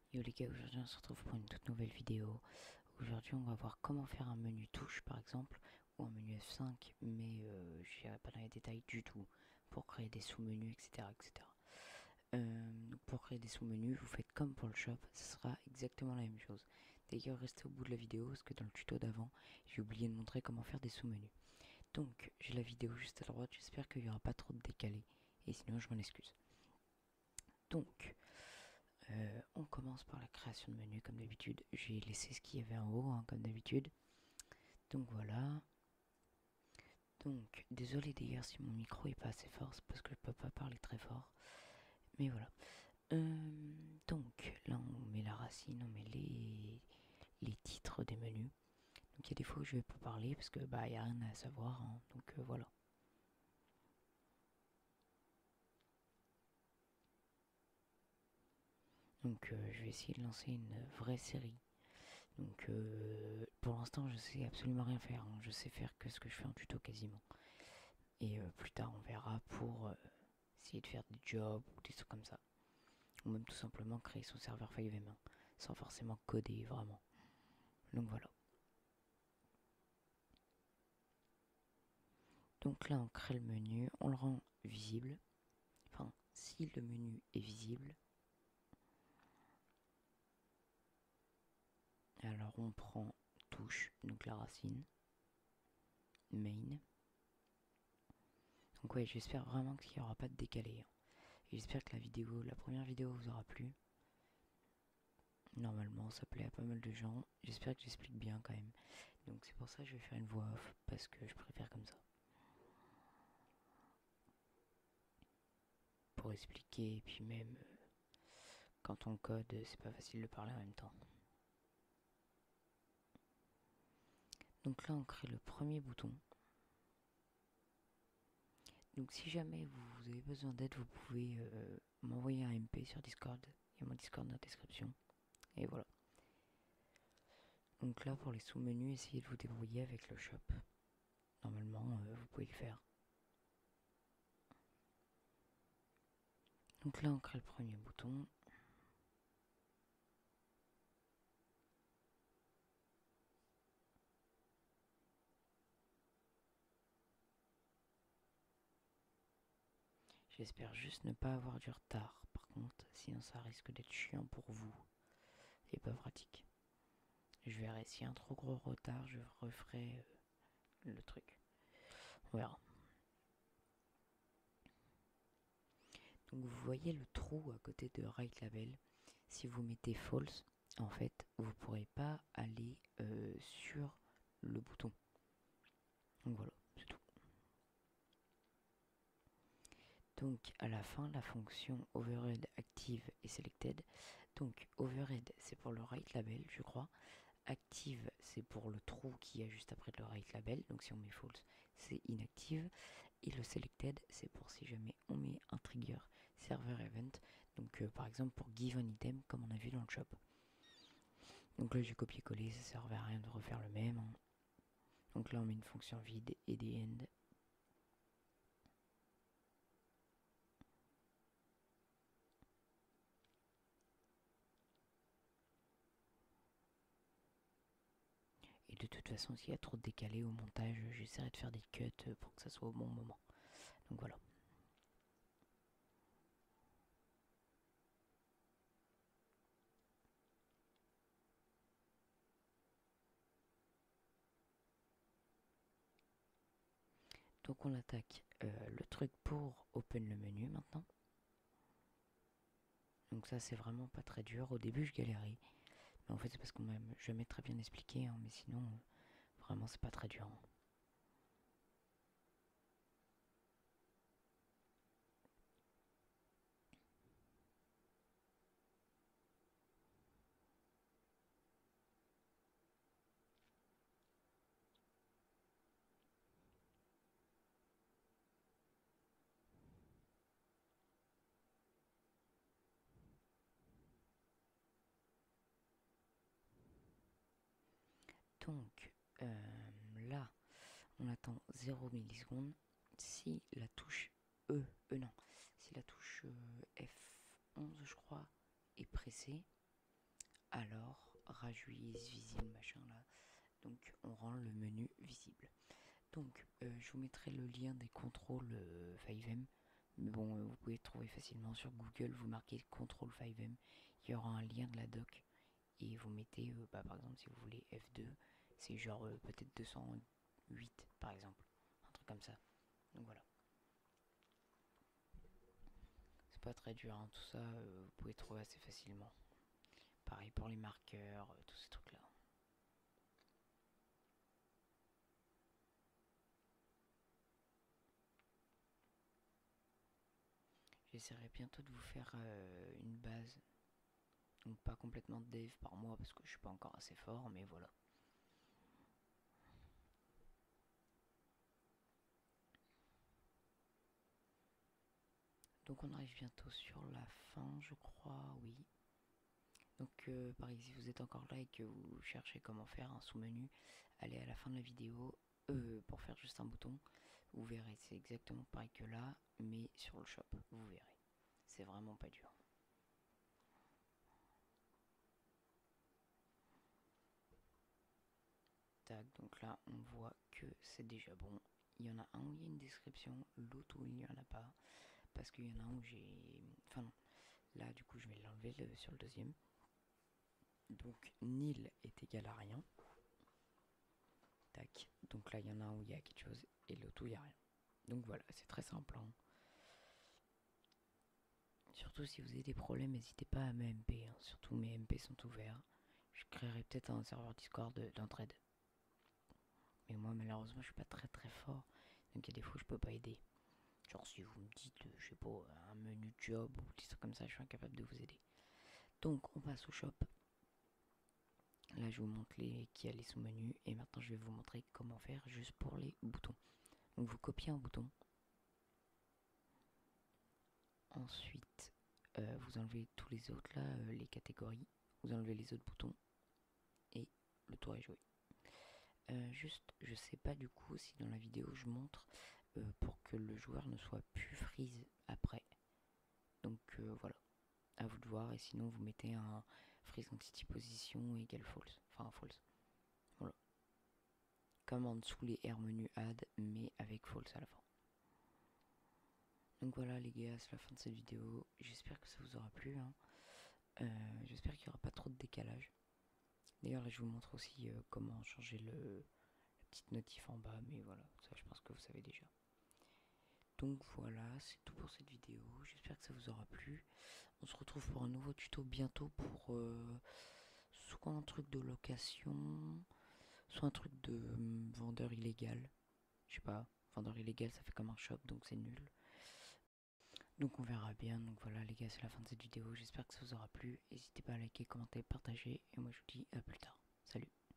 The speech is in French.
Yo les gars, aujourd'hui on se retrouve pour une toute nouvelle vidéo. Aujourd'hui on va voir comment faire un menu touche par exemple, ou un menu F5, mais je n'irai pas dans les détails du tout, pour créer des sous-menus, etc. etc. Donc pour créer des sous-menus, vous faites comme pour le shop, ce sera exactement la même chose. D'ailleurs restez au bout de la vidéo, parce que dans le tuto d'avant, j'ai oublié de montrer comment faire des sous-menus. Donc j'ai la vidéo juste à droite, j'espère qu'il n'y aura pas trop de décalé, et sinon je m'en excuse. Donc... on commence par la création de menu comme d'habitude. J'ai laissé ce qu'il y avait en haut hein, comme d'habitude. Donc voilà. Donc désolé d'ailleurs si mon micro est pas assez fort, c'est parce que je peux pas parler très fort. Mais voilà. Donc là on met la racine, on met les titres des menus. Donc il y a des fois où je vais pas parler parce que bah y a rien à savoir. Hein, donc voilà. Donc je vais essayer de lancer une vraie série. Donc pour l'instant je sais absolument rien faire. Hein. Je sais faire que ce que je fais en tuto quasiment. Et plus tard, on verra pour essayer de faire des jobs ou des trucs comme ça. Ou même tout simplement créer son serveur 5M1 sans forcément coder vraiment. Donc voilà. Donc là, on crée le menu, on le rend visible. Enfin, si le menu est visible, alors on prend touche, donc la racine, main. Donc ouais, j'espère vraiment qu'il n'y aura pas de décalé. Hein. Et j'espère que la première vidéo vous aura plu. Normalement, ça plaît à pas mal de gens. J'espère que j'explique bien quand même. Donc c'est pour ça que je vais faire une voix off, parce que je préfère comme ça. Pour expliquer, et puis même quand on code, c'est pas facile de parler en même temps. Donc là, on crée le premier bouton. Donc si jamais vous avez besoin d'aide, vous pouvez m'envoyer un MP sur Discord. Il y a mon Discord dans la description. Et voilà. Donc là, pour les sous-menus, essayez de vous débrouiller avec le shop. Normalement, vous pouvez le faire. Donc là, on crée le premier bouton. J'espère juste ne pas avoir du retard. Par contre, sinon ça risque d'être chiant pour vous. Et pas pratique. Je verrai s'il y a un trop gros retard, je referai le truc. On verra. Donc vous voyez le trou à côté de Write Label. Si vous mettez false, en fait, vous ne pourrez pas aller sur le bouton. Donc voilà, c'est tout. Donc à la fin, la fonction overhead active et selected. Donc overhead, c'est pour le Write Label, je crois. Active, c'est pour le trou qui est juste après le Write Label. Donc si on met false, c'est inactive. Et le selected, c'est pour si jamais on met un trigger server event. Donc par exemple pour give un item comme on a vu dans le shop. Donc là j'ai copié-collé, ça servait à rien de refaire le même. Hein. Donc là on met une fonction vide et des end. Et de toute façon s'il y a trop de décalé au montage, j'essaierai de faire des cuts pour que ça soit au bon moment. Donc voilà. Donc on attaque le truc pour open le menu maintenant. Donc ça c'est vraiment pas très dur. Au début je galérais. Mais en fait c'est parce qu'on m'a jamais très bien expliqué. Hein, mais sinon vraiment c'est pas très dur. Hein. Donc là on attend 0 millisecondes. Si la touche non, si la touche F11 je crois est pressée, alors rajuise visible machin là, donc on rend le menu visible. Donc je vous mettrai le lien des contrôles 5M, mais bon vous pouvez trouver facilement sur Google, vous marquez contrôle 5M, il y aura un lien de la doc et vous mettez par exemple si vous voulez F2, c'est genre peut-être 208 par exemple, un truc comme ça. Donc voilà, c'est pas très dur hein, tout ça vous pouvez trouver assez facilement. Pareil pour les marqueurs, tous ces trucs là. J'essaierai bientôt de vous faire une base, donc pas complètement de dev par mois parce que je suis pas encore assez fort, mais voilà. Donc on arrive bientôt sur la fin, je crois, oui. Donc par exemple, si vous êtes encore là et que vous cherchez comment faire un sous-menu, allez à la fin de la vidéo pour faire juste un bouton. Vous verrez, c'est exactement pareil que là, mais sur le shop, vous verrez. C'est vraiment pas dur. Tac, donc là on voit que c'est déjà bon. Il y en a un où il y a une description, l'autre où il n'y en a pas. Parce qu'il y en a un où j'ai... Enfin non, là du coup je vais l'enlever sur le deuxième. Donc nil est égal à rien. Tac, donc là il y en a un où il y a quelque chose et l'autre où il n'y a rien. Donc voilà, c'est très simple hein. Surtout si vous avez des problèmes, n'hésitez pas à me MP hein. Surtout mes MP sont ouverts. Je créerai peut-être un serveur Discord d'entraide. Mais moi malheureusement je suis pas très fort. Donc il y a des fois où je peux pas aider. Genre si vous me dites, je sais pas, un menu job ou des trucs comme ça, je suis incapable de vous aider. Donc on passe au shop. Là je vous montre qui a les sous-menus et maintenant je vais vous montrer comment faire juste pour les boutons. Donc vous copiez un bouton. Ensuite vous enlevez tous les autres là, les catégories. Vous enlevez les autres boutons et le tour est joué. Juste je sais pas du coup si dans la vidéo je montre pour que le joueur ne soit plus freeze après. Donc voilà, à vous de voir et sinon vous mettez un freeze entity position égale false, enfin false. Voilà. Comme en dessous les R menu add mais avec false à la fin. Donc voilà les gars, c'est la fin de cette vidéo. J'espère que ça vous aura plu hein. J'espère qu'il n'y aura pas trop de décalage. D'ailleurs là je vous montre aussi comment changer la petite notif en bas, mais voilà, ça je pense que vous savez déjà. Donc voilà, c'est tout pour cette vidéo. J'espère que ça vous aura plu. On se retrouve pour un nouveau tuto bientôt pour soit un truc de location, soit un truc de vendeur illégal. Je sais pas, vendeur illégal ça fait comme un shop donc c'est nul. Donc on verra bien. Donc voilà les gars, c'est la fin de cette vidéo. J'espère que ça vous aura plu. N'hésitez pas à liker, commenter, partager. Et moi je vous dis à plus tard. Salut.